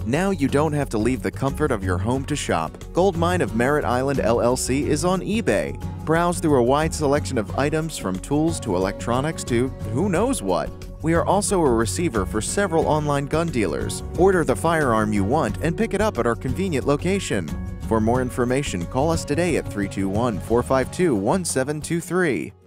Now you don't have to leave the comfort of your home to shop. Goldmine of Merritt Island LLC is on eBay. Browse through a wide selection of items from tools to electronics to who knows what. We are also a receiver for several online gun dealers. Order the firearm you want and pick it up at our convenient location. For more information, call us today at 321-452-1723.